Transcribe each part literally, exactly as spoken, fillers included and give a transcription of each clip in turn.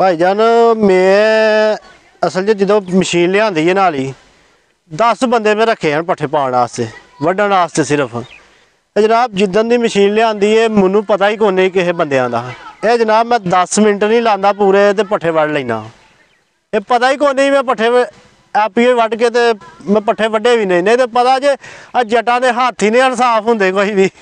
भाई जान मैं असल च जो मशीन लियांदी है नाल ही दस बंदे मैं रखे हैं पट्ठे पाने वास्ते वड्डण वास्ते सिर्फ जनाब जिदन की मशीन लियांदी है मैनू पता ही कोई नहीं किसी बंदियां दा ये जनाब मैं दस मिनट नहीं लांदा पूरे ते पट्ठे वड़ लेना ये पता ही कोई नहीं मैं पट्ठे आपी वड़ के ते मैं पट्ठे वड्डे भी नहीं नहीं तो पता जे जट्टां दे हाथ ही नहीं इंसाफ होंदे कोई भी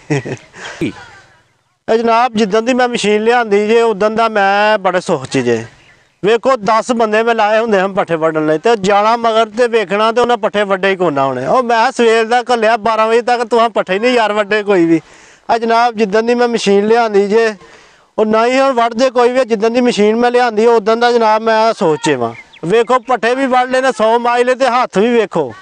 जनाब जिदन की मैं मशीन लियांदी जे उदन दा मैं बड़े सुख च जे वेखो दस बंदे मैं लाए होंदे हम पट्ठे वड्डण लई ते जाना मगर ते वेखना ते उन्हें पट्ठे वड्डे ही कोना होने ओ मैं सवेर दा घल्लिया बारह बजे तक तुहां पट्ठे ही नहीं यार वड्डे कोई भी आ जनाब जिदन की मैं मशीन लियांदी जे और ना ही हुण वड्डदे कोई भी जिदन की मशीन मैं लियांदी उदन दा जनाब मैं सोचे वां वेखो पट्ठे भी वड़ लेने सौ माइले ते हत्थ भी वेखो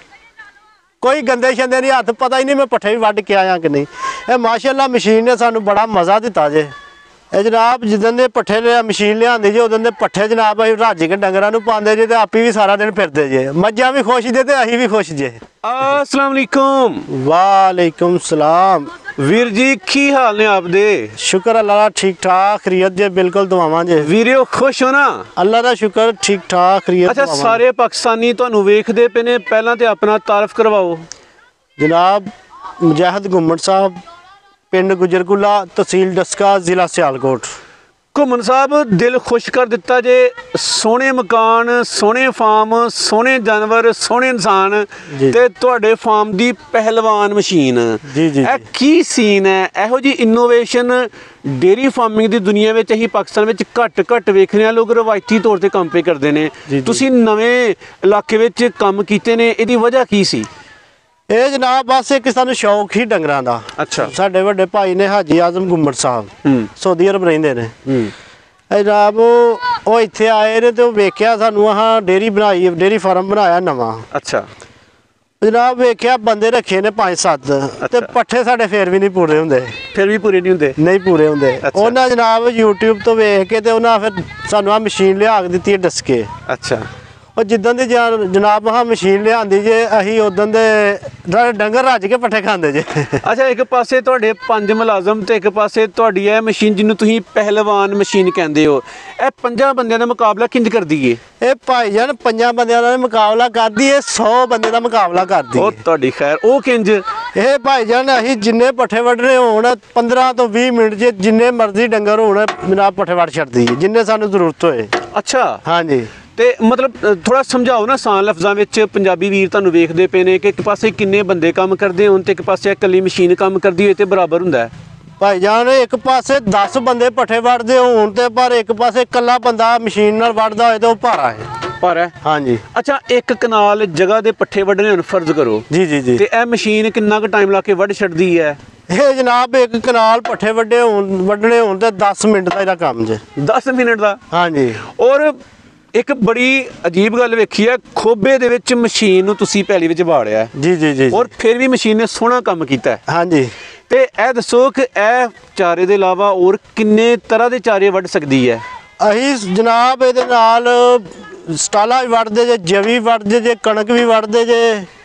कोई गंदे शंदे नहीं हत्थ पता ही नहीं मैं पट्ठे भी वड्ड के आया कि नहीं ये माशाअल्लाह मशीन ने सानू बड़ा मज़ा दिता जे ਇਹ जनाब जिदन ਦੇ पट्ठे लिया मशीन लियांदी जे उदन ਦੇ पट्ठे जनाब ਅਸੀਂ ਰੱਜ ਕੇ ਡੰਗਰਾਂ ਨੂੰ ਪਾਉਂਦੇ ਜੇ ਤੇ ਆਪੀ ਵੀ ਸਾਰਾ ਦਿਨ ਫਿਰਦੇ ਜੇ ਮੱਝਾਂ ਵੀ ਖੁਸ਼ ਜੇ ਤੇ ਅਸੀਂ ਵੀ ਖੁਸ਼ ਜੇ अस्सलाम वालेकुम वालेकुम सलाम वीर जी की हाल ने आपदे शुक्र अल्लाह दा ठीक ठाक खैरियत जे बिल्कुल दुआवां जे वीरियो खुश हो ना अल्लाह दा शुक्र ठीक ठाक खैरियत अच्छा सारे पाकिस्तानी ਤੁਹਾਨੂੰ ਵੇਖਦੇ ਪਏ ਨੇ ਪਹਿਲਾਂ ਤੇ ਆਪਣਾ ਤਾਰਫ ਕਰਵਾਓ जनाब मुजाहिद घुम्मण साहब पिंड गुजरकुला तहसील डस्का जिला सियालकोट घुम्मन साहब दिल खुश कर दिता जे सोहने मकान सोहने फार्म सोहने जानवर सोहने इंसान ते तुहाडे फार्म दी पहलवान मशीन जी जी ए की सीन है एहो जी इनोवेशन डेयरी फार्मिंग दी दुनिया विच असीं पाकिस्तान विच घट घट वेखने आ लोग रवायती तौर ते काम पे करदे ने तुसीं नवें इलाके विच काम कीते ने इहदी वजह की सी ਇਹ ਜਨਾਬ ਬਸ ਇੱਕ ਸਾਨੂੰ ਸ਼ੌਕ ਹੀ ਡੰਗਰਾਂ ਦਾ ਅੱਛਾ ਸਾਡੇ ਵੱਡੇ ਭਾਈ ਨੇ ਹਾਜੀ ਆਜ਼ਮ ਗੁੰਮੜ ਸਾਹਿਬ ਸਊਦੀ ਅਰਬ ਰਹਿੰਦੇ ਨੇ ਇਹ ਜਨਾਬ ਉਹ ਇੱਥੇ ਆਏ ਨੇ ਤੇ ਉਹ ਵੇਖਿਆ ਸਾਨੂੰ ਆਹ ਡੇਰੀ ਬਣਾਈ ਡੇਰੀ ਫਾਰਮ ਬਣਾਇਆ ਨਵਾਂ ਅੱਛਾ ਜਨਾਬ ਵੇਖਿਆ ਬੰਦੇ ਰੱਖੇ ਨੇ ਪੰਜ ਸੱਤ ਤੇ ਪੱਠੇ ਸਾਡੇ ਫੇਰ ਵੀ ਨਹੀਂ ਪੂਰੇ ਹੁੰਦੇ ਫਿਰ ਵੀ ਪੂਰੇ ਨਹੀਂ ਹੁੰਦੇ ਨਹੀਂ ਪੂਰੇ ਹੁੰਦੇ ਉਹਨਾਂ ਜਨਾਬ YouTube ਤੋਂ ਵੇਖ ਕੇ ਤੇ ਉਹਨਾਂ ਫਿਰ ਸਾਨੂੰ ਆ ਮਸ਼ੀਨ ਲਿਆ ਕੇ ਦਿੱਤੀ ਡਸਕੇ ਅੱਛਾ और जिदन दी जनाब हाँ मशीन लियांदी जे अही उदन दे डंगर रज के पट्ठे खांदे जे अच्छा एक पासे तुहाडे पंज मुलाजम ते एक पासे तुहाडी ए मशीन जिन्नू तुसीं पहलवान मशीन कहंदे हो ए पंजां बंदियां दा मुकाबला किंज करदी है ए भाई जान पंजां बंदियां दा मुकाबला करदी है सौ बंदे दा मुकाबला करदी ओ तुहाडी खैर ओ किंज ए भाई जान अही जिन्ने पट्ठे वड्डने होण पंद्रह तो बीस मिनट जे जिन्ने मर्जी डंगर होण जनाब पट्ठे वड्ड छड्डदी है जिन्ने सानू जरूरत होए अच्छा हाँ जी ਤੇ ਮਤਲਬ ਥੋੜਾ ਸਮਝਾਓ ਨਾ ਆਸਾਨ ਲਫ਼ਜ਼ਾਂ ਵਿੱਚ ਪੰਜਾਬੀ ਵੀਰ ਤੁਹਾਨੂੰ ਵੇਖਦੇ ਪਏ ਨੇ ਕਿ ਇੱਕ ਪਾਸੇ ਕਿੰਨੇ ਬੰਦੇ ਕੰਮ ਕਰਦੇ ਹੋਣ ਤੇ ਇੱਕ ਪਾਸੇ ਇਕੱਲੀ ਮਸ਼ੀਨ ਕੰਮ ਕਰਦੀ ਹੋਏ ਤੇ ਬਰਾਬਰ ਹੁੰਦਾ ਹੈ ਭਾਈ ਜਾਨ ਇੱਕ ਪਾਸੇ ਦਸ ਬੰਦੇ ਪੱਠੇ ਵੜਦੇ ਹੋਣ ਤੇ ਪਰ ਇੱਕ ਪਾਸੇ ਇਕੱਲਾ ਬੰਦਾ ਮਸ਼ੀਨ ਨਾਲ ਵੜਦਾ ਹੋਏ ਤੇ ਉਹ ਭਾਰਾ ਹੈ ਭਾਰਾ ਹੈ ਹਾਂਜੀ ਅੱਛਾ ਇੱਕ ਕਨਾਲ ਜਗ੍ਹਾ ਦੇ ਪੱਠੇ ਵੱਢਣੇ ਹੁਣ ਫਰਜ਼ ਕਰੋ ਜੀ ਜੀ ਜੀ ਤੇ ਇਹ ਮਸ਼ੀਨ ਕਿੰਨਾ ਕੁ ਟਾਈਮ ਲਾ ਕੇ ਵੱਢ ਛੱਡਦੀ ਹੈ ਇਹ ਜਨਾਬ ਇੱਕ ਕਨਾਲ ਪੱਠੇ ਵੱਡੇ ਹੋਣ ਵੱਢਣੇ ਹੋਣ ਤੇ ਦਸ ਮਿੰਟ ਦਾ ਇਹਦਾ ਕੰਮ ਜੇ ਦਸ ਮਿੰਟ ਦਾ ਹਾਂਜੀ ਔਰ एक बड़ी अजीब गल वेखी है खोबे दे विच मशीन नूं तुसीं पैली विच वाड़िया जी जी जी और फिर भी मशीन ने सोहना काम कीता है हाँ जी ते ए दसो कि ए चारे दे इलावा और किन्ने तरह दे चारे वड़ सकदी है अहीं जनाब इहदे नाल स्टाला भी वड़दे जे जवी वड़दे जे कणक भी वड़दे जे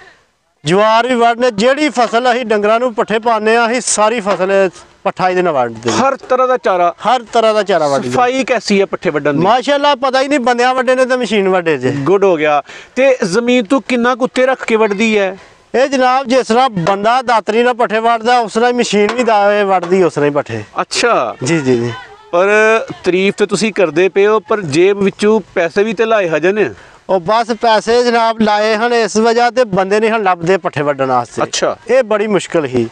जवार भी वड़ने जेहड़ी फसल अहीं डंगरां नूं पट्ठे पाने आ अहीं सारी फसल पट्ठा इहदे नाल वड़दे हर तरह दा चारा हर तरह दा चारा वड़दे सफाई कैसी है पट्ठे वड्डण दी माशाअल्लाह पता ही नहीं बंदियां वड्डे ने ते मशीन वड्डे जे गुड हो गया ते जमीन तों किन्ना कुत्ते रख के वड्डदी है ਇਹ ਜਨਾਬ ਜਿਸ ਤਰ੍ਹਾਂ ਬੰਦਾ ਦਾਤਰੀ ਨਾਲ ਪੱਠੇ ਵੜਦਾ ਉਸ ਤਰ੍ਹਾਂ ਮਸ਼ੀਨ ਵੀ ਦਾਵੇ ਵੜਦੀ ਉਸ ਤਰ੍ਹਾਂ ਹੀ ਪੱਠੇ ਅੱਛਾ ਜੀ ਜੀ ਜੀ ਪਰ ਤਾਰੀਫ ਤੇ ਤੁਸੀਂ ਕਰਦੇ ਪਏ ਹੋ ਪਰ ਜੇਬ ਵਿੱਚੋਂ ਪੈਸੇ ਵੀ ਤੇ ਲਾਏ ਹਜਨ ਉਹ ਬਸ ਪੈਸੇ ਜਨਾਬ ਲਾਏ ਹਨ ਇਸ ਵਜ੍ਹਾ ਤੇ ਬੰਦੇ ਨਹੀਂ ਹਨ ਲੱਭਦੇ ਪੱਠੇ ਵੱਢਣ ਵਾਸਤੇ ਅੱਛਾ ਇਹ ਬੜੀ ਮੁਸ਼ਕਲ ਹੀ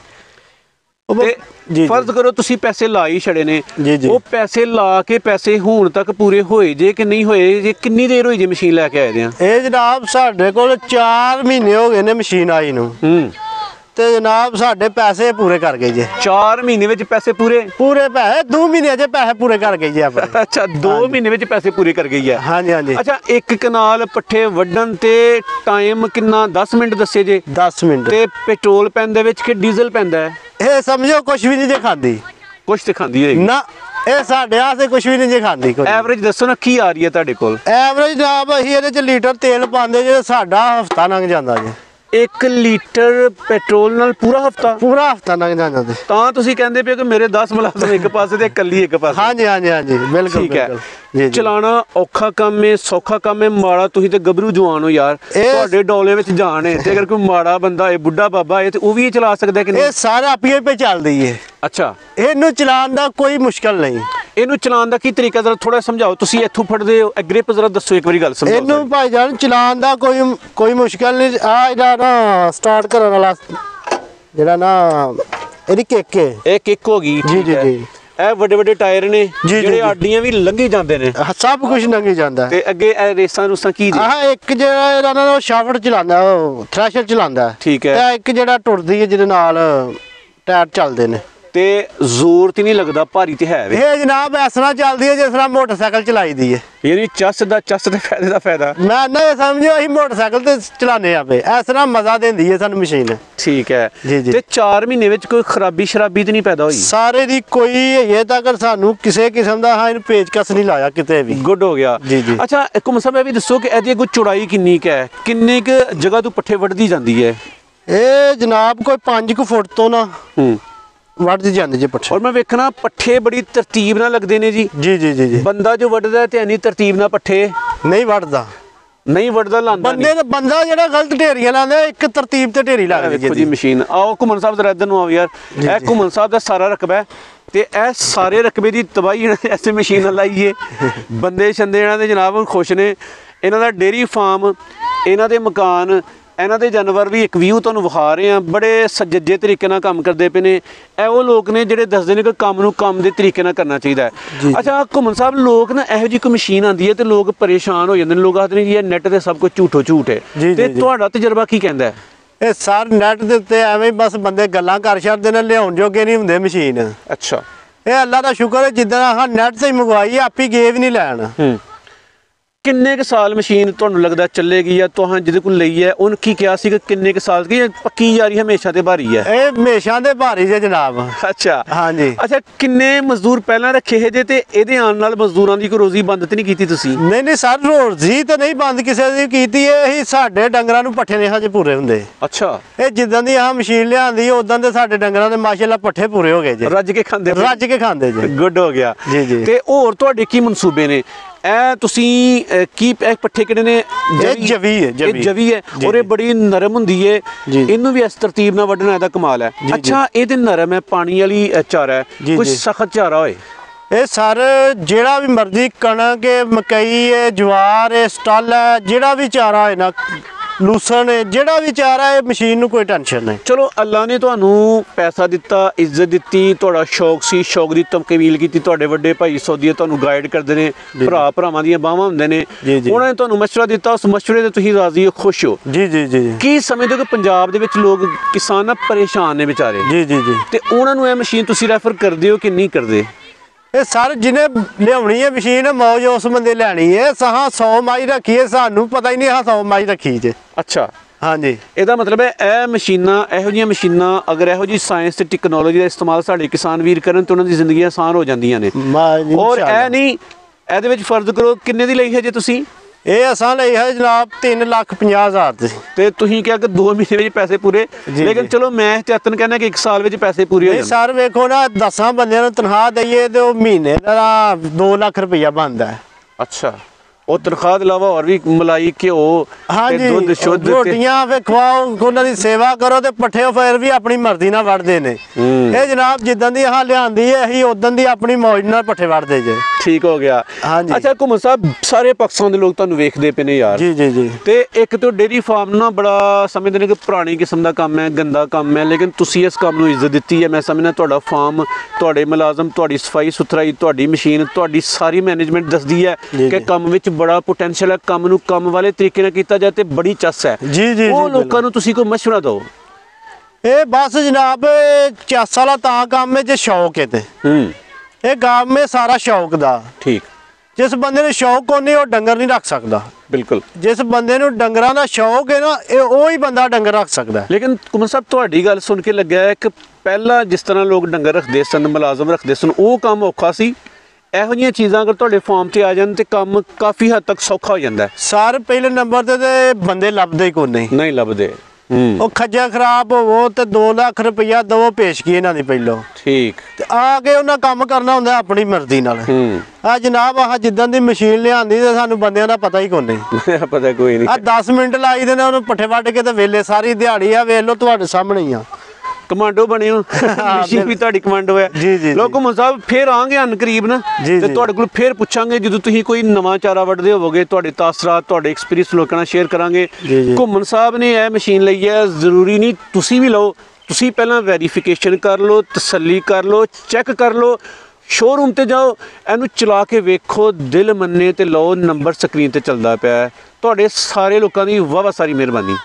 ਤੇ ਫਰਜ਼ ਕਰੋ ਤੁਸੀਂ ਪੈਸੇ ਲਾ ਹੀ ਛੜੇ ਨੇ ਜੀ ਜੀ ਉਹ ਪੈਸੇ ਲਾ ਕੇ ਪੈਸੇ ਹੁਣ ਤੱਕ ਪੂਰੇ ਹੋਏ ਜੇ ਕਿ ਨਹੀਂ ਹੋਏ ਜੇ ਕਿੰਨੀ ਦੇਰ ਹੋਈ ਜੇ ਮਸ਼ੀਨ ਲੈ ਕੇ ਆਏ ਦੇ ਆ ਇਹ ਜਨਾਬ ਸਾਡੇ ਕੋਲ ਚਾਰ ਮਹੀਨੇ ਹੋ ਗਏ ਨੇ ਮਸ਼ੀਨ ਆਈ ਨੂੰ ਹੂੰ ਤੇ ਜਨਾਬ ਸਾਡੇ ਪੈਸੇ ਪੂਰੇ ਕਰ ਗਏ ਜੇ ਚਾਰ ਮਹੀਨੇ ਵਿੱਚ ਪੈਸੇ ਪੂਰੇ ਪੂਰੇ ਪੈਸੇ ਦੋ ਮਹੀਨੇ ਚ ਪੈਸੇ ਪੂਰੇ ਕਰ ਗਏ ਜੀ ਆਪਣੇ ਅੱਛਾ ਦੋ ਮਹੀਨੇ ਵਿੱਚ ਪੈਸੇ ਪੂਰੇ ਕਰ ਗਈ ਹੈ ਹਾਂਜੀ ਹਾਂਜੀ ਅੱਛਾ ਇੱਕ ਕਨਾਲ ਪੱਠੇ ਵੱਢਣ ਤੇ ਟਾਈਮ ਕਿੰਨਾ ਦਸ ਮਿੰਟ ਦੱਸੇ ਜੇ ਦਸ ਮਿੰਟ ਤੇ ਪੈਟਰੋਲ ਪੈਂਦਾ ਵਿੱਚ ਕਿ ਡੀਜ਼ਲ ਪੈਂਦਾ ਹੈ ਇਹ ਸਮਝੋ ਕੁਝ ਵੀ ਨਹੀਂ ਜੇ ਖਾਂਦੀ ਕੁਝ ਤੇ ਖਾਂਦੀ ਹੋਏਗੀ ਨਾ ਇਹ ਸਾਡੇ ਆਸੇ ਕੁਝ ਵੀ ਨਹੀਂ ਜੇ ਖਾਂਦੀ ਕੋਈ ਐਵਰੇਜ ਦੱਸੋ ਨਾ ਕੀ ਆ ਰਹੀ ਹੈ ਤੁਹਾਡੇ ਕੋਲ ਐਵਰੇਜ ਜਨਾਬ ਅਸੀਂ ਇਹਦੇ ਚ ਲੀਟਰ ਤੇਲ ਪਾਉਂਦੇ ਜੇ ਸਾਡਾ ਹਫਤਾ ਲੰਘ ਜਾਂਦਾ ਜੀ ਇੱਕ ਲੀਟਰ ਪੈਟਰੋਲ ਨਾਲ ਪੂਰਾ ਹਫਤਾ ਪੂਰਾ ਹਫਤਾ ਲੰਘ ਜਾਂਦਾ ਤੇ ਤਾਂ ਤੁਸੀਂ ਕਹਿੰਦੇ ਪਏ ਕਿ ਮੇਰੇ ਦਸ ਮੁਲਾਜ਼ਮ ਇੱਕ ਪਾਸੇ ਤੇ ਇਕੱਲੀ ਇੱਕ ਪਾਸੇ। ਹਾਂਜੀ ਹਾਂਜੀ ਹਾਂਜੀ ਬਿਲਕੁਲ ਠੀਕ ਹੈ ਬਿਲਕੁਲ ਜੀ ਜੀ ਚਲਾਣਾ ਔਖਾ ਕੰਮ ਹੈ ਸੌਖਾ ਕੰਮ ਹੈ ਮਾੜਾ ਤੁਸੀਂ ਤੇ ਗੱਭਰੂ ਜਵਾਨ ਹੋ ਯਾਰ ਇਹ- ਤੁਹਾਡੇ ਡੋਲੇ ਵਿੱਚ ਜਾਨ ਹੈ ਤੇ ਅਗਰ ਕੋਈ ਮਾੜਾ ਬੰਦਾ ਹੈ ਬੁੱਢਾ ਬਾਬਾ ਹੈ ਤੇ ਉਹ ਵੀ ਇਹ ਚਲਾ ਸਕਦਾ ਕਿ ਨਹੀਂ? ਇਹ ਸਾਰਾ ਆਪੀਏ ਪੇ ਚੱਲਦੀ ਹੈ ਅੱਛਾ ਇਹਨੂੰ ਚਲਾਉਣ ਦਾ ਕੋਈ ਮੁਸ਼ਕਲ ਨਹੀਂ ਇਹਨੂੰ ਚਲਾਉਣ ਦਾ ਕੀ ਤਰੀਕਾ ਜ਼ਰਾ ਥੋੜਾ ਸਮਝਾਓ ਤੁਸੀਂ ਇੱਥੋਂ ਫੜਦੇ ਹੋ ਐਗ੍ਰਿਪ ਜ਼ਰਾ ਦੱਸੋ ਇੱਕ ਵਾਰੀ ਗੱਲ ਸਮਝਾਓ ਇਹਨੂੰ ਭਾਈ ਜਾਨ ਚਲਾਉਣ ਦਾ ਕੋਈ ਕੋਈ ਮੁਸ਼ਕਲ ਨਹੀਂ ਆ ਇਹਦਾ ਨਾ ਸਟਾਰਟ ਕਰਨ ਵਾਲਾ ਜਿਹੜਾ ਨਾ ਇਹਦੀ ਕਿੱਕ ਹੈ ਇਹ ਕਿੱਕ ਹੋ ਗਈ ਜੀ ਠੀਕ ਜੀ ਹੈ। ਜੀ ਇਹ ਵੱਡੇ ਵੱਡੇ ਟਾਇਰ ਨੇ ਜੀ, ਜਿਹੜੇ ਜੀ। ਆਡੀਆਂ ਵੀ ਲੰਘੀ ਜਾਂਦੇ ਨੇ ਆਹ ਸਭ ਕੁਝ ਲੰਘੀ ਜਾਂਦਾ ਹੈ ਤੇ ਅੱਗੇ ਇਹ ਰੇਸਾਂ ਰੂਸਾਂ ਕੀ ਜੀ ਆਹ ਇੱਕ ਜਿਹੜਾ ਇਹਦਾ ਨਾ ਉਹ ਸ਼ਾਫਟ ਚਲਾਉਂਦਾ ਉਹ ਥ੍ਰੈਸ਼ਰ ਚਲਾਉਂਦਾ ਹੈ। ਠੀਕ ਹੈ। ਤੇ ਇੱਕ ਜਿਹੜਾ ਟੁੱਟਦੀ ਹੈ ਜਿਹਦੇ ਨਾਲ ਟਾਇਰ ਚੱਲਦੇ ਨੇ ਤੇ ਜ਼ੋਰ ਤੇ ਨਹੀਂ ਲੱਗਦਾ ਭਾਰੀ ਤੇ ਹੈ ਵੇ ਇਹ ਜਨਾਬ ਇਸ ਤਰ੍ਹਾਂ ਚੱਲਦੀ ਹੈ ਜਿਸ ਤਰ੍ਹਾਂ ਮੋਟਰਸਾਈਕਲ ਚਲਾਈਦੀ ਹੈ ਯਾਨੀ ਚੱਸ ਦਾ ਚੱਸ ਦੇ ਫਾਇਦੇ ਦਾ ਫਾਇਦਾ ਮੈਂ ਨਾ ਇਹ ਸਮਝੋ ਅਸੀਂ ਮੋਟਰਸਾਈਕਲ ਤੇ ਚਲਾਉਂਦੇ ਆ ਪਏ ਇਸ ਤਰ੍ਹਾਂ ਮਜ਼ਾ ਦਿੰਦੀ ਹੈ ਸਾਨੂੰ ਮਸ਼ੀਨ ਠੀਕ ਹੈ ਜੀ, ਜੀ। ਤੇ ਚਾਰ ਮਹੀਨੇ ਵਿੱਚ ਕੋਈ ਖਰਾਬੀ ਸ਼ਰਾਬੀ ਤੇ ਨਹੀਂ ਪੈਦਾ ਹੋਈ ਸਾਰੇ ਦੀ ਕੋਈ ਹਜੇ ਤੱਕ ਸਾਨੂੰ ਕਿਸੇ ਕਿਸਮ ਦਾ ਹਾਂ ਇਹਨੂੰ ਪੇਚਕਸ ਨਹੀਂ ਲਾਇਆ ਕਿਤੇ ਵੀ ਗੁੱਡ ਹੋ ਗਿਆ ਜੀ, ਜੀ। ਅੱਛਾ ਇੱਕ ਮਸਲਾ ਇਹ ਵੀ ਦੱਸੋ ਕਿ ਇਹਦੀ ਕੋਈ ਚੌੜਾਈ ਕਿੰਨੀ ਕੁ ਹੈ ਕਿੰਨੇ ਕੁ ਜਗ੍ਹਾ ਤੋਂ ਪੱਠੇ ਵੱਢਦੀ ਜਾਂਦੀ ਹੈ ਇਹ ਜਨਾਬ ਕੋਈ ਪੰਜ ਕੁ ਫੁੱਟ ਤੋਂ ਨਾ ਹੂੰ ਵੱਢਦੀ ਜਾਂਦੀ ਜੇ ਪੱਠੇ ਔਰ ਮੈਂ ਵੇਖਣਾ ਪੱਠੇ ਬੜੀ ਤਰਤੀਬ ਨਾਲ ਲੱਗਦੇ ਨੇ ਜੀ ਜੀ ਜੀ ਜੀ ਜੀ ਬੰਦਾ ਜੋ ਵੱਢਦਾ ਤੇ ਇੰਨੀ ਤਰਤੀਬ ਨਾਲ ਪੱਠੇ ਨਹੀਂ ਵੱਢਦਾ ਨਹੀਂ ਵੱਢਦਾ ਲਾਂਦਾ ਬੰਦੇ ਦਾ ਬੰਦਾ ਜਿਹੜਾ ਗਲਤ ਢੇਰੀਆਂ ਲਾਉਂਦਾ ਇੱਕ ਤਰਤੀਬ ਤੇ ਢੇਰੀ ਲੱਗਦੀ ਦੇਖੋ ਜੀ ਮਸ਼ੀਨ ਆਓ ਘੁੰਮਣ ਸਾਹਿਬ ਜ਼ਰਾ ਇੱਧਰ ਨੂੰ ਆਓ ਯਾਰ ਜੀ, ਇਹ ਜੀ। ਘੁੰਮਣ ਸਾਹਿਬ ਦਾ ਸਾਰਾ ਰਕਬਾ ਹੈ ਤੇ ਇਹ ਸਾਰੇ ਰਕਬੇ ਦੀ ਤਬਾਹੀ ਇਹਨਾਂ ਨੇ ਐਸੇ ਮਸ਼ੀਨ ਨਾਲ ਲਾਈਏ ਬੰਦੇ ਛੰਦੇ ਇਹਨਾਂ ਦੇ ਜਨਾਬ ਖੁਸ਼ ਨੇ ਇਹਨਾਂ ਦਾ ਡੇਰੀ ਫਾਰਮ ਇਹਨਾਂ ਦੇ ਮਕਾਨ ਇਹਨਾਂ ਦੇ ਜਾਨਵਰ ਵੀ ਇੱਕ ਵਿਊ ਤੁਹਾਨੂੰ ਵਿਖਾ ਰਹੇ ਆ ਬੜੇ ਸੱਜੇ ਤਰੀਕੇ ਨਾਲ ਕੰਮ ਕਰਦੇ ਪਏ ਨੇ ਇਹ ਉਹ ਲੋਕ ਨੇ ਜਿਹੜੇ ਦੱਸਦੇ ਨੇ ਕਿ ਕੰਮ ਨੂੰ ਕੰਮ ਦੇ ਤਰੀਕੇ ਨਾਲ ਕਰਨਾ ਚਾਹੀਦਾ ਹੈ ਜੀ। ਅੱਛਾ ਘੁੰਮਣ ਸਾਹਿਬ ਲੋਕ ਨਾ ਇਹੋ ਜਿਹੀ ਕੋਈ ਮਸ਼ੀਨ ਆਉਂਦੀ ਹੈ ਤੇ ਲੋਕ ਪਰੇਸ਼ਾਨ ਹੋ ਜਾਂਦੇ ਨੇ ਲੋਕ ਆਖਦੇ ਨੇ ਜੀ ਇਹ ਨੈਟ ਤੇ ਸਭ ਕੁਝ ਝੂਠੋ ਝੂਠ ਹੈ ਜੀ, ਤੇ ਜੀ, ਜੀ। ਤੁਹਾਡਾ ਤਜਰਬਾ ਕੀ ਕਹਿੰਦਾ ਹੈ ਇਹ ਸਾਰ ਨੈਟ ਦੇ ਉੱਤੇ ਐਵੇਂ ਹੀ ਬਸ ਬੰਦੇ ਗੱਲਾਂ ਕਰ ਛੱਡਦੇ ਨੇ ਲਿਆਉਣ ਜੋਗੇ ਨਹੀਂ ਹੁੰਦੇ ਮਸ਼ੀਨ ਅੱਛਾ ਇਹ ਅੱਲਾ ਦਾ ਸ਼ੁਕਰ ਹੈ ਜਿੱਦਾਂ ਆਹ ਨੈਟ ਤੇ ਹੀ ਮੰਗਵਾਈ ਹੈ, ਆਪੀ ਗਏ ਵੀ ਨਹੀਂ ਲੈਣ ਹੂੰ ਕਿੰਨੇ ਕੁ ਸਾਲ ਮਸ਼ੀਨ ਤੁਹਾਨੂੰ ਲੱਗਦਾ ਚੱਲੇਗੀ ਜਾਂ ਤੁਹਾਂ ਜਿਹਦੇ ਕੋਲ ਲਈ ਹੈ ਉਹਨ ਕੀ ਕਿਹਾ ਸੀ ਕਿ ਕਿੰਨੇ ਕੁ ਸਾਲ ਕੀ ਇਹ ਪੱਕੀ ਜਾ ਰਹੀ ਹਮੇਸ਼ਾ ਤੇ ਭਾਰੀ ਹੈ ਇਹ ਹਮੇਸ਼ਾ ਦੇ ਭਾਰੀ ਜੇ ਜਨਾਬ ਅੱਛਾ ਹਾਂਜੀ ਅੱਛਾ ਕਿੰਨੇ ਮਜ਼ਦੂਰ ਪਹਿਲਾਂ ਰੱਖੇ ਹੈ ਜੇ ਤੇ ਇਹਦੇ ਆਉਣ ਨਾਲ ਮਜ਼ਦੂਰਾਂ ਦੀ ਕੋਈ ਰੋਜ਼ੀ ਬੰਦ ਤੇ ਨਹੀਂ ਕੀਤੀ ਤੁਸੀਂ ਨਹੀਂ ਨਹੀਂ ਸਰ ਰੋਜ਼ੀ ਤਾਂ ਨਹੀਂ ਬੰਦ ਕਿਸੇ ਦੀ ਕੀਤੀ ਇਹ ਅਸੀਂ ਸਾਡੇ ਡੰਗਰਾਂ ਨੂੰ ਪੱਠੇ ਨਹੀਂ ਹਜੇ ਪੂਰੇ ਹੁੰਦੇ ਅੱਛਾ ਇਹ ਜਿੱਦਾਂ ਦੀ ਆਹ ਮਸ਼ੀਨ ਲਿਆਂਦੀ ਉਦਾਂ ਦੇ ਸਾਡੇ ਡੰਗਰਾਂ ਦੇ ਮਾਸ਼ਾਅੱਲਾ ਪੱਠੇ ਪੂਰੇ ਹੋ ਗਏ ਜੇ ਰੱਜ ਕੇ ਖਾਂਦੇ ਪਏ। ਰੱਜ ਕੇ ਖਾਂਦੇ ਜੇ ਗੁੱਡ ਹੋ ਗਿਆ ਜੀ, ਜੀ। ਤੇ ਹੋਰ ਤੁਹਾਡੇ ਕੀ ਮਨਸੂਬੇ ਨੇ ਇਹ ਤੁਸੀਂ ਅਹ, ਕੀ ਇਹ ਪੱਠੇ ਕਿਹੜੇ ਨੇ ਇਹ ਜਵੀ ਹੈ, ਇਹ ਜਵੀ। ਜਵੀ ਹੈ ਜੀ, ਔਰ ਇਹ ਜੀ। ਬੜੀ ਨਰਮ ਹੁੰਦੀ ਹੈ ਜੀ। ਇਹਨੂੰ ਵੀ ਇਸ ਤਰਤੀਬ ਨਾਲ ਵੱਢਣਾ ਇਹਦਾ ਕਮਾਲ ਹੈ ਜੀ। ਅੱਛਾ ਇਹਦੇ ਨਰਮ ਹੈ ਪਾਣੀ ਵਾਲੀ ਅਹ, ਚਾਰਾ ਹੈ ਜੀ, ਕੁਝ ਜੀ। ਸਖਤ ਚਾਰਾ ਹੋਏ ਇਹ ਸਰ ਜਿਹੜਾ ਵੀ ਮਰਜ਼ੀ ਕਣਕ ਹੈ ਮਕਈ ਹੈ ਜਵਾਰ ਹੈ ਸਟਲ ਹੈ ਜਿਹੜਾ ਵੀ ਚਾਰਾ ਹੈ ਨਾ ਲੂਸਣ ਹੈ ਜਿਹੜਾ ਵੀ ਚਾਰਾ ਹੈ ਮਸ਼ੀਨ ਨੂੰ ਕੋਈ ਟੈਨਸ਼ਨ ਨਹੀਂ ਚਲੋ ਅੱਲਾ ਨੇ ਤੁਹਾਨੂੰ ਪੈਸਾ ਦਿੱਤਾ ਇੱਜ਼ਤ ਦਿੱਤੀ ਤੁਹਾਡਾ ਸ਼ੌਕ ਸੀ ਸ਼ੌਕ ਦੀ ਤਕਮੀਲ ਕੀਤੀ ਤੁਹਾਡੇ ਵੱਡੇ ਭਾਈ ਸੌਦੀਏ ਤੁਹਾਨੂੰ ਗਾਈਡ ਕਰਦੇ ਨੇ ਭਰਾ ਭਰਾਵਾਂ ਦੀਆਂ ਬਾਹਾਂ ਹੁੰਦੇ ਨੇ ਜੀ, ਜੀ। ਉਹਨਾਂ ਨੇ ਤੁਹਾਨੂੰ ਮਸ਼ਵਰਾ ਦਿੱਤਾ ਉਸ ਮਸ਼ਵਰੇ ਤੇ ਤੁਸੀਂ ਰਾਜ਼ੀ ਹੋ ਖੁਸ਼ ਹੋ ਜੀ ਜੀ ਜੀ ਜੀ ਕੀ ਸਮਝਦੇ ਹੋ ਕਿ ਪੰਜਾਬ ਦੇ ਵਿੱਚ ਲੋਕ ਕਿਸਾਨ ਨਾ ਪਰੇਸ਼ਾਨ ਨੇ ਵਿਚਾਰੇ ਜੀ ਜੀ ਜੀ ਤੇ ਉਹਨਾਂ ਨੂੰ ਇਹ ਮਸ਼ੀਨ ਤੁਸੀਂ ਰੈਫਰ ਕਰਦੇ ਹੋ ਕਿ ਨਹੀਂ ਕਰਦੇ ਇਹ ਸਰ ਜਿਹਨੇ ਲਿਆਉਣੀ ਹੈ ਮਸ਼ੀਨ ਮੌਜ ਉਸ ਬੰਦੇ ਲੈਣੀ ਹੈ ਸਹਾਂ ਸੌ ਮਾਈ ਰੱਖੀ ਹੈ ਸਾਨੂੰ ਪਤਾ ਹੀ ਨਹੀਂ ਹਾਂ ਸੌ ਮਾਈ ਰੱਖੀ ਜੇ ਅੱਛਾ ਹਾਂਜੀ ਇਹਦਾ ਮਤਲਬ ਹੈ ਇਹ ਮਸ਼ੀਨਾਂ ਇਹੋ ਜਿਹੀਆਂ ਮਸ਼ੀਨਾਂ ਅਗਰ ਇਹੋ ਜਿਹੀ ਸਾਇੰਸ ਤੇ ਟੈਕਨੋਲੋਜੀ ਦਾ ਇਸਤੇਮਾਲ ਸਾਡੇ ਕਿਸਾਨ ਵੀਰ ਕਰਨ ਤੇ ਉਹਨਾਂ ਦੀ ਜ਼ਿੰਦਗੀ ਆਸਾਨ ਹੋ ਜਾਂਦੀਆਂ ਨੇ ਮਾ- ਔਰ ਇਨਸ਼ਾਅੱਲਾ। ਇਹ ਨਹੀਂ ਇਹਦੇ ਵਿੱਚ ਫਰਜ਼ ਕਰੋ ਕਿੰਨੇ ਦੀ ਲਈ ਹੈ ਜੇ ਤੁਸੀਂ ਇਹ ਅਸਾਂ ਲਈ ਹੈ ਜਨਾਬ ਤਿੰਨ ਲੱਖ ਪੰਜਾਹ ਹਜ਼ਾਰ ਦੀ ਤੇ ਤੁਸੀਂ ਕਿਹਾ ਕਿ ਦੋ ਮਹੀਨੇ ਵਿੱਚ ਪੈਸੇ ਪੂਰੇ ਜੀ, ਲੇਕਿਨ ਜੀ। ਚਲੋ ਮੈਂ ਇhtiyatan ਕਹਿੰਦਾ ਕਿ ਇੱਕ ਸਾਲ ਵਿੱਚ ਪੈਸੇ ਪੂਰੇ ਹੋ ਇਹ ਜਾਣ ਸਰ ਵੇਖੋ ਨਾ ਦਸਾਂ ਬੰਦਿਆਂ ਨੂੰ ਤਨਖਾਹ ਦਈਏ ਤੇ ਉਹ ਮਹੀਨੇ ਦਾ ਦੋ ਲੱਖ ਰੁਪਈਆ ਬਣਦਾ ਹੈ ਅੱਛਾ ਉਹ ਤਨਖਾਹ ਦੇ ਇਲਾਵਾ ਹੋਰ ਵੀ ਮਲਾਈ ਘਿਓ ਤੇ ਹਾਂਜੀ ਦੁੱਧ ਸ਼ੁੱਧ ਤੇ ਰੋਟੀਆਂ ਫੇ ਖਵਾਓ ਉਹਨਾਂ ਦੀ ਸੇਵਾ ਕਰੋ ਤੇ ਪੱਠੇ ਫਿਰ ਵੀ ਆਪਣੀ ਮਰਜ਼ੀ ਨਾਲ ਵੜਦੇ ਨੇ ਹੂੰ। ਇਹ ਜਨਾਬ ਜਿੱਦਾਂ ਦੀ ਆਹ ਲਿਆਂਦੀ ਹੈ ਅਸੀਂ ਉਦੋਂ ਦੀ ਆਪਣੀ ਮੌਜ ਨਾਲ ਪੱਠੇ ਵੜਦੇ ਜੇ ਠੀਕ ਹੋ ਗਿਆ ਹਾਂਜੀ। ਅੱਛਾ ਘੁੰਮਣ ਸਾਹਿਬ ਸਾਰੇ ਪਾਕਿਸਤਾਨ ਦੇ ਲੋਕ ਤੁਹਾਨੂੰ ਵੇਖਦੇ ਪਏ ਨੇ ਯਾਰ ਜੀ ਜੀ ਜੀ ਤੇ ਇੱਕ ਤੋਂ ਡੇਰੀ ਫਾਰਮ ਨਾ ਬੜਾ ਸਮਝਦੇ ਨੇ ਕਿ ਪੁਰਾਣੀ ਕਿਸਮ ਦਾ ਕੰਮ ਹੈ ਗੰਦਾ ਕੰਮ ਹੈ ਲੇਕਿਨ ਤੁਸੀਂ ਇਸ ਕੰਮ ਨੂੰ ਇੱਜ਼ਤ ਦਿੱਤੀ ਹੈ ਮੈਂ ਸਮਝਦਾ ਤੁਹਾਡਾ ਫਾਰਮ ਤੁਹਾਡੇ ਮੁਲਾਜ਼ਮ ਤੁਹਾਡੀ ਸਫਾਈ ਸੁਥਰਾਈ ਤੁਹਾਡੀ ਮਸ਼ੀਨ ਤੁਹਾਡੀ ਸਾਰੀ ਮੈਨੇਜਮੈਂਟ ਦੱਸਦੀ ਹੈ ਜੀ, ਕਿ ਜੀ। ਕੰਮ ਵਿੱਚ ਬੜਾ ਪੋਟੈਂਸ਼ੀਅਲ ਹੈ ਕੰਮ ਨੂੰ ਕੰਮ ਵਾਲੇ ਤਰੀਕੇ ਨਾਲ ਕੀਤਾ ਜਾਏ ਤੇ ਬੜੀ ਚੱਸ ਹੈ ਜੀ, ਜੀ, ਜੀ, ਉਹ ਲੋਕਾਂ ਬਿਲਕੁਲ। ਨੂੰ ਤੁਸੀਂ ਕੋਈ ਮਸ਼ਵਰਾ ਦਿਓ ਇਹ ਬਸ ਜਨਾਬ ਚੱਸ ਵਾਲਾ ਤਾਂ ਕੰਮ ਹੈ ਜੇ ਸ਼ੌਕ ਹੈ ਤੇ ਹੂੰ ਇਹ ਕੰਮ ਹੈ ਸਾਰਾ ਸ਼ੌਕ ਦਾ ਠੀਕ ਜਿਸ ਬੰਦੇ ਨੂੰ ਸ਼ੌਕ ਕੋਨੇ ਉਹ ਡੰਗਰ ਨਹੀਂ ਰੱਖ ਸਕਦਾ ਬਿਲਕੁਲ ਜਿਸ ਬੰਦੇ ਨੂੰ ਡੰਗਰਾਂ ਦਾ ਸ਼ੌਕ ਹੈ ਨਾ ਇਹ ਉਹ ਹੀ ਬੰਦਾ ਡੰਗਰ ਰੱਖ ਸਕਦਾ ਹੈ। ਲੇਕਿਨ ਕੁਮਰ ਸਾਹਿਬ ਤੁਹਾਡੀ ਗੱਲ ਸੁਣ ਕੇ ਲੱਗਿਆ ਹੈ ਕਿ ਪਹਿਲਾਂ ਜਿਸ ਤਰ੍ਹਾਂ ਲੋਕ ਡੰਗਰ ਰੱਖਦੇ ਸਨ ਮੁਲਾਜ਼ਮ ਰੱਖਦੇ ਸਨ ਉਹ ਕੰਮ ਔਖਾ ਸੀ ਇਹੋ ਜਿਹੀਆਂ ਚੀਜ਼ਾਂ ਅਗਰ ਤੁਹਾਡੇ ਫਾਰਮ ਤੇ ਆ ਜਾਣ ਤੇ ਕੰਮ ਕਾਫੀ ਹੱਦ ਤੱਕ ਸੌਖਾ ਹੋ ਜਾਂਦਾ ਹੈ ਸਰ ਪਹਿਲੇ ਨੰਬਰ ਤੇ ਤੇ ਬੰਦੇ ਲੱਭਦੇ ਹੀ ਕੋਈ ਨਹੀਂ ਨਹੀਂ ਲੱਭਦੇ ਉਹ ਖੱਜਾ ਖਰਾਬ ਹੋਵੋ ਤੇ ਦੋ ਲੱਖ ਰੁਪਈਆ ਦਵੋ ਪੇਸ਼ਗੀ ਇਹਨਾਂ ਦੀ ਪਹਿਲੋਂ ਠੀਕ ਤੇ ਆ ਕੇ ਉਹਨਾਂ ਕੰਮ ਕਰਨਾ ਹੁੰਦਾ ਆਪਣੀ ਮਰਜ਼ੀ ਨਾਲ। ਹੂੰ ਆ ਜਨਾਬ ਆਹ ਜਿੱਦਾਂ ਦੀ ਮਸ਼ੀਨ ਲਿਆਂਦੀ ਤੇ ਸਾਨੂੰ ਬੰਦਿਆਂ ਦਾ ਪਤਾ ਹੀ ਕੋਈ ਨਹੀਂ। ਪਤਾ ਕੋਈ ਨਹੀਂ। ਆ ਦਸ ਮਿੰਟ ਲਾਈ ਦੇ ਨੇ ਉਹਨੂੰ ਪੱਠੇ ਵੱਢ ਕੇ ਤੇ ਵੇਲੇ ਸਾਰੀ ਦਿਹਾੜੀ ਆ ਵੇਖ ਲਓ ਤੁਹਾਡੇ ਸਾਹਮਣੇ ਹੀ ਆ। ਕਮਾਂਡੋ ਬਣੇ ਹੋ ਮਸ਼ੀਨ ਵੀ ਤੁਹਾਡੀ ਕਮਾਂਡੋ ਹੈ। ਜੀ ਜੀ ਲੋ ਘੁੰਮਣ ਸਾਹਿਬ ਫੇਰ ਆਵਾਂਗੇ ਅਨ ਕਰੀਬ ਨਾ ਜੀ, ਤੇ ਜੀ। ਤੁਹਾਡੇ ਕੋਲ ਫੇਰ ਪੁੱਛਾਂਗੇ ਜਦੋਂ ਤੁਸੀਂ ਕੋਈ ਨਵਾਂ ਚਾਰਾ ਵੱਢਦੇ ਹੋਵੋਗੇ ਤੁਹਾਡੇ ਤਾਸਰਾਤ ਤੁਹਾਡੇ ਐਕਸਪੀਰੀਅੰਸ ਲੋਕਾਂ ਨਾਲ ਸ਼ੇਅਰ ਕਰਾਂਗੇ। ਜੀ, ਜੀ। ਘੁੰਮਣ ਸਾਹਿਬ ਨੇ ਇਹ ਮਸ਼ੀਨ ਲਈ ਹੈ, ਜ਼ਰੂਰੀ ਨਹੀਂ ਤੁਸੀਂ ਵੀ ਲਓ। ਤੁਸੀਂ ਪਹਿਲਾਂ ਵੈਰੀਫਿਕੇਸ਼ਨ ਕਰ ਲਓ, ਤਸੱਲੀ ਕਰ ਲਓ, ਚੈੱਕ ਕਰ ਲਓ, ਸ਼ੋਰੂਮ ਤੇ ਜਾਓ, ਇਹਨੂੰ ਚਲਾ ਕੇ ਵੇਖੋ, ਦਿਲ ਮੰਨੇ ਤੇ ਲਓ। ਨੰਬਰ ਸਕਰੀਨ ਤੇ ਚੱਲਦਾ ਪਿਆ ਹੈ। ਤੁਹਾਡੇ ਸਾਰੇ ਲੋਕਾਂ ਦੀ ਵਾਹ ਵਾਹ ਸਾਰੀ ਮਿਹਰਬਾਨੀ।